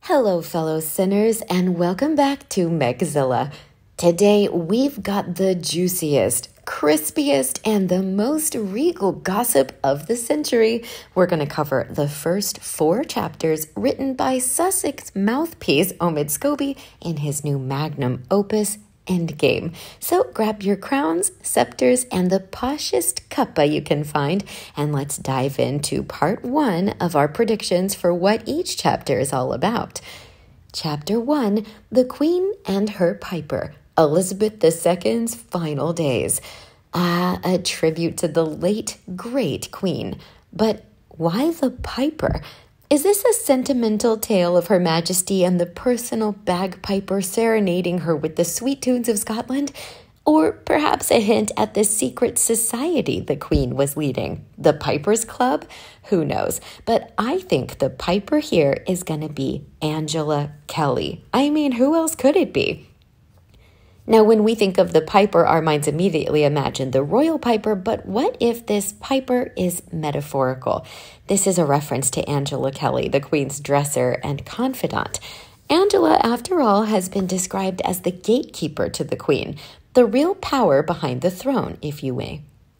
Hello, fellow sinners, and welcome back to Megzilla. Today, we've got the juiciest, crispiest, and the most regal gossip of the century. We're going to cover the first 4 chapters written by Sussex mouthpiece Omid Scobie in his new magnum opus, Endgame. So grab your crowns, scepters, and the poshest cuppa you can find, and let's dive into part 1 of our predictions for what each chapter is all about. Chapter 1, The Queen and Her Piper, Elizabeth II's Final Days. A tribute to the late, great Queen. But why the Piper? Is this a sentimental tale of Her Majesty and the personal bagpiper serenading her with the sweet tunes of Scotland? Or perhaps a hint at the secret society the Queen was leading? The Piper's Club? Who knows? But I think the Piper here is going to be Angela Kelly. I mean, who else could it be? Now, when we think of the Piper, our minds immediately imagine the royal piper, but what if this piper is metaphorical? This is a reference to Angela Kelly, the Queen's dresser and confidant. Angela, after all, has been described as the gatekeeper to the Queen, the real power behind the throne, if you may.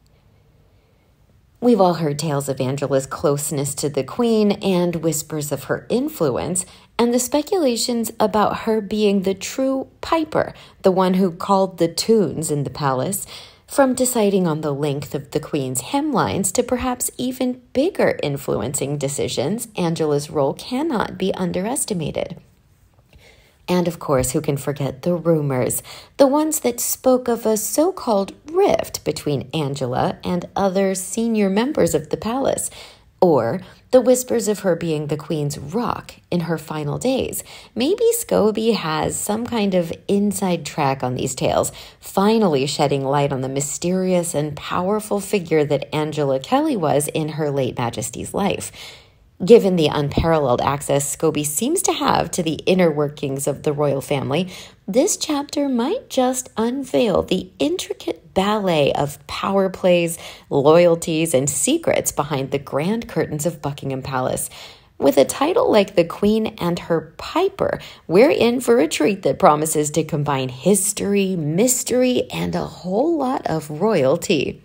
We've all heard tales of Angela's closeness to the Queen and whispers of her influence, and the speculations about her being the true piper, the one who called the tunes in the palace. From deciding on the length of the Queen's hemlines to perhaps even bigger influencing decisions, Angela's role cannot be underestimated. And of course, who can forget the rumors, the ones that spoke of a so-called rift between Angela and other senior members of the palace, or the whispers of her being the Queen's rock in her final days. Maybe Scobie has some kind of inside track on these tales, finally shedding light on the mysterious and powerful figure that Angela Kelly was in Her late Majesty's life. Given the unparalleled access Scobie seems to have to the inner workings of the royal family, this chapter might just unveil the intricate ballet of power plays, loyalties, and secrets behind the grand curtains of Buckingham Palace. With a title like The Queen and Her Piper, we're in for a treat that promises to combine history, mystery, and a whole lot of royalty.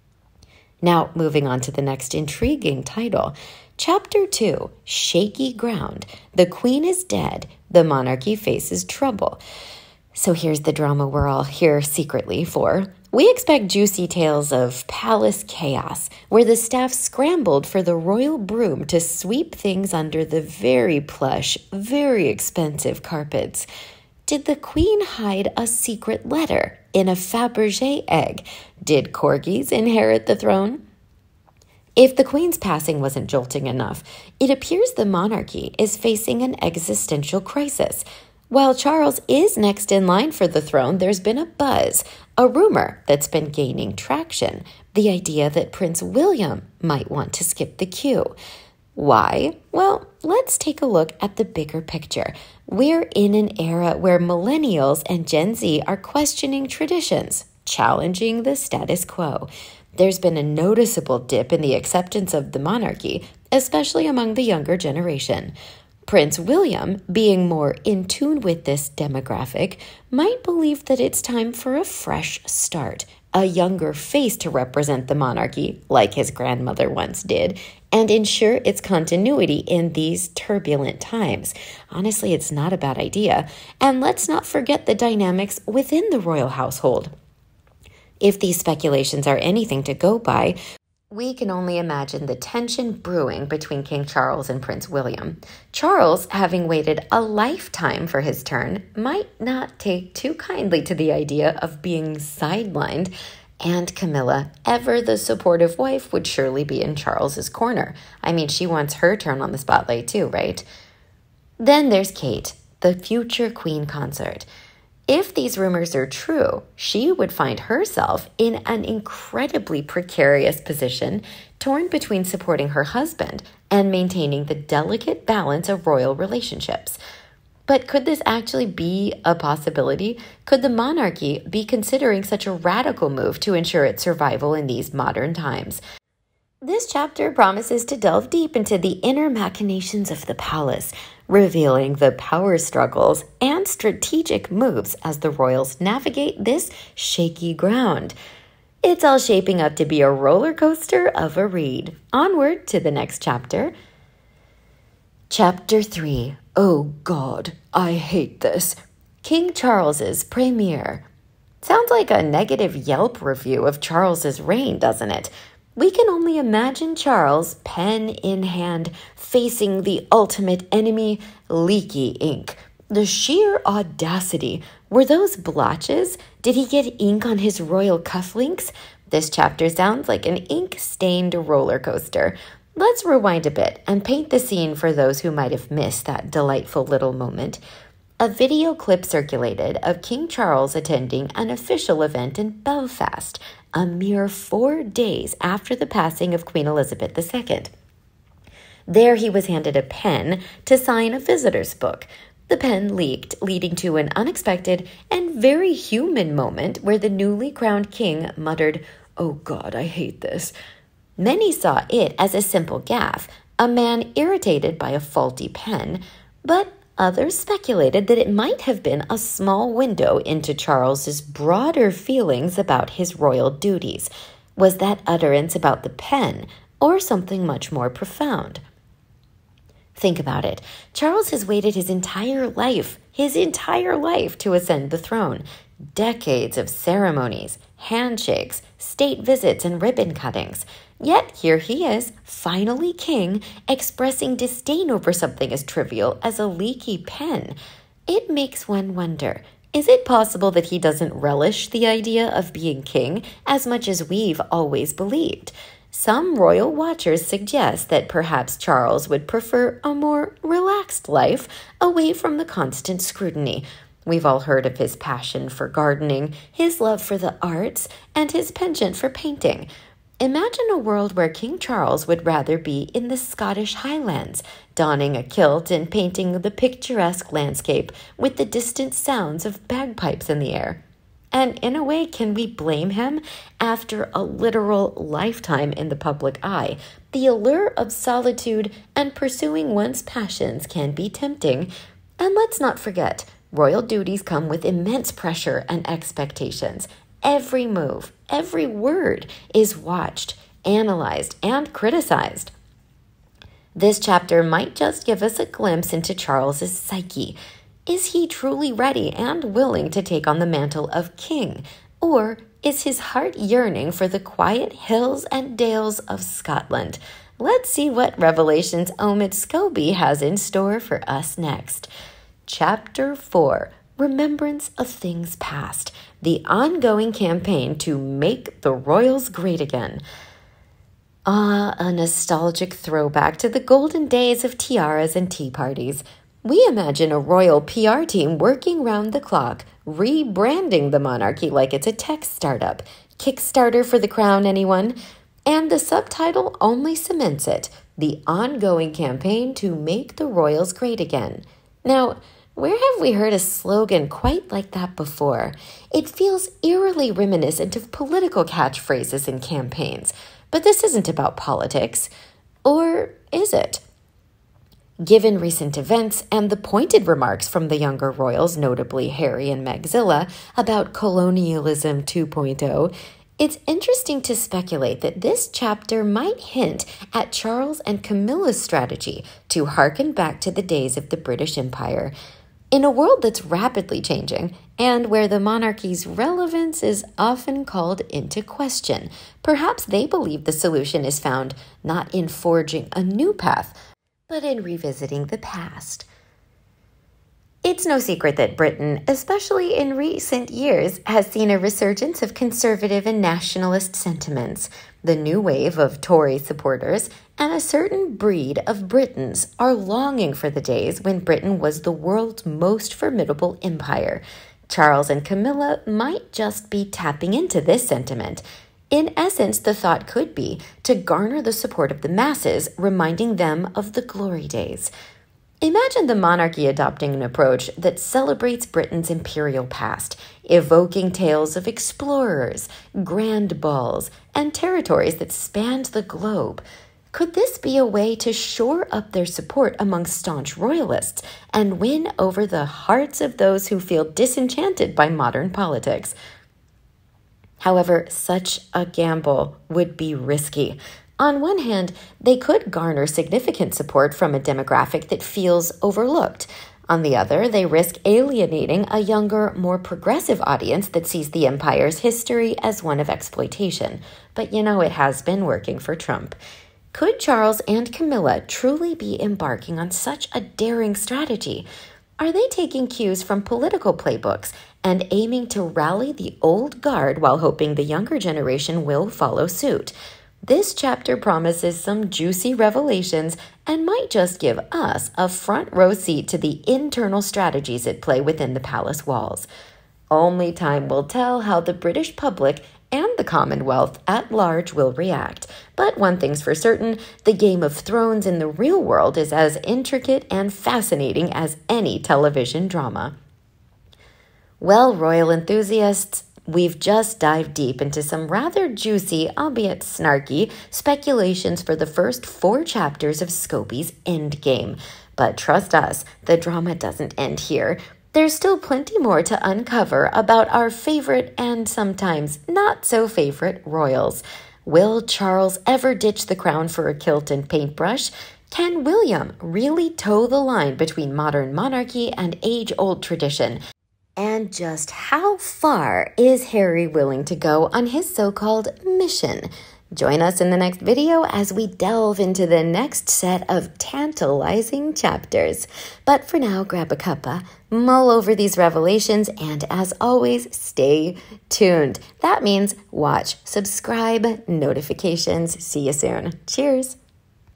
Now, moving on to the next intriguing title. Chapter 2, Shaky Ground. The Queen is dead. The monarchy faces trouble. So here's the drama we're all here secretly for. We expect juicy tales of palace chaos, where the staff scrambled for the royal broom to sweep things under the very plush, very expensive carpets. Did the Queen hide a secret letter in a Fabergé egg? Did corgis inherit the throne? If the Queen's passing wasn't jolting enough, it appears the monarchy is facing an existential crisis. While Charles is next in line for the throne, there's been a buzz, a rumor that's been gaining traction, the idea that Prince William might want to skip the queue. Why? Well, let's take a look at the bigger picture. We're in an era where millennials and Gen Z are questioning traditions, challenging the status quo. There's been a noticeable dip in the acceptance of the monarchy, especially among the younger generation. Prince William, being more in tune with this demographic, might believe that it's time for a fresh start, a younger face to represent the monarchy, like his grandmother once did, and ensure its continuity in these turbulent times. Honestly, it's not a bad idea. And let's not forget the dynamics within the royal household. If these speculations are anything to go by, we can only imagine the tension brewing between King Charles and Prince William. Charles, having waited a lifetime for his turn, might not take too kindly to the idea of being sidelined, and Camilla, ever the supportive wife, would surely be in Charles's corner. I mean, she wants her turn on the spotlight too, right? Then there's Kate, the future Queen consort. If these rumors are true, she would find herself in an incredibly precarious position, torn between supporting her husband and maintaining the delicate balance of royal relationships. But could this actually be a possibility? Could the monarchy be considering such a radical move to ensure its survival in these modern times? This chapter promises to delve deep into the inner machinations of the palace, revealing the power struggles and strategic moves as the royals navigate this shaky ground. It's all shaping up to be a roller coaster of a read. Onward to the next chapter. Chapter 3. Oh God, I hate this. King Charles's premiere. Sounds like a negative Yelp review of Charles's reign, doesn't it? We can only imagine Charles, pen in hand, facing the ultimate enemy, leaky ink. The sheer audacity. Were those blotches? Did he get ink on his royal cufflinks? This chapter sounds like an ink-stained roller coaster. Let's rewind a bit and paint the scene for those who might have missed that delightful little moment. A video clip circulated of King Charles attending an official event in Belfast, a mere 4 days after the passing of Queen Elizabeth II. There he was handed a pen to sign a visitor's book. The pen leaked, leading to an unexpected and very human moment where the newly crowned king muttered, "Oh God, I hate this." Many saw it as a simple gaffe, a man irritated by a faulty pen, but others speculated that it might have been a small window into Charles's broader feelings about his royal duties. Was that utterance about the pen, or something much more profound? Think about it. Charles has waited his entire life to ascend the throne. Decades of ceremonies, handshakes, state visits, and ribbon cuttings. Yet here he is, finally king, expressing disdain over something as trivial as a leaky pen. It makes one wonder, is it possible that he doesn't relish the idea of being king as much as we've always believed? Some royal watchers suggest that perhaps Charles would prefer a more relaxed life away from the constant scrutiny. We've all heard of his passion for gardening, his love for the arts, and his penchant for painting. Imagine a world where King Charles would rather be in the Scottish Highlands, donning a kilt and painting the picturesque landscape with the distant sounds of bagpipes in the air. And in a way, can we blame him? After a literal lifetime in the public eye, the allure of solitude and pursuing one's passions can be tempting. And let's not forget, royal duties come with immense pressure and expectations. Every move, every word is watched, analyzed, and criticized. This chapter might just give us a glimpse into Charles's psyche. Is he truly ready and willing to take on the mantle of king? Or is his heart yearning for the quiet hills and dales of Scotland? Let's see what revelations Omid Scobie has in store for us next. Chapter 4. Remembrance of Things Past, the ongoing campaign to make the royals great again. A nostalgic throwback to the golden days of tiaras and tea parties. We imagine a royal PR team working round the clock, rebranding the monarchy like it's a tech startup. Kickstarter for the crown, anyone? And the subtitle only cements it, the ongoing campaign to make the royals great again. Now, where have we heard a slogan quite like that before? It feels eerily reminiscent of political catchphrases in campaigns. But this isn't about politics. Or is it? Given recent events and the pointed remarks from the younger royals, notably Harry and Magzilla, about colonialism 2.0, it's interesting to speculate that this chapter might hint at Charles and Camilla's strategy to harken back to the days of the British Empire. In a world that's rapidly changing and where the monarchy's relevance is often called into question, perhaps they believe the solution is found not in forging a new path, but in revisiting the past. It's no secret that Britain, especially in recent years, has seen a resurgence of conservative and nationalist sentiments. The new wave of Tory supporters and a certain breed of Britons are longing for the days when Britain was the world's most formidable empire. Charles and Camilla might just be tapping into this sentiment. In essence, the thought could be to garner the support of the masses, reminding them of the glory days. Imagine the monarchy adopting an approach that celebrates Britain's imperial past, evoking tales of explorers, grand balls, and territories that spanned the globe. Could this be a way to shore up their support among staunch royalists and win over the hearts of those who feel disenchanted by modern politics? However, such a gamble would be risky. On one hand, they could garner significant support from a demographic that feels overlooked. On the other, they risk alienating a younger, more progressive audience that sees the empire's history as one of exploitation. But it has been working for Trump. Could Charles and Camilla truly be embarking on such a daring strategy? Are they taking cues from political playbooks and aiming to rally the old guard while hoping the younger generation will follow suit? This chapter promises some juicy revelations and might just give us a front row seat to the internal strategies at play within the palace walls. Only time will tell how the British public and the Commonwealth at large will react. But one thing's for certain, the Game of Thrones in the real world is as intricate and fascinating as any television drama. Well, royal enthusiasts, we've just dived deep into some rather juicy, albeit snarky, speculations for the first 4 chapters of Scobie's Endgame. But trust us, the drama doesn't end here. There's still plenty more to uncover about our favorite and sometimes not so favorite royals. Will Charles ever ditch the crown for a kilt and paintbrush? Can William really toe the line between modern monarchy and age-old tradition? And just how far is Harry willing to go on his so-called mission? Join us in the next video as we delve into the next set of tantalizing chapters. But for now, grab a cuppa, mull over these revelations, and as always, stay tuned. That means watch, subscribe, notifications. See you soon. Cheers.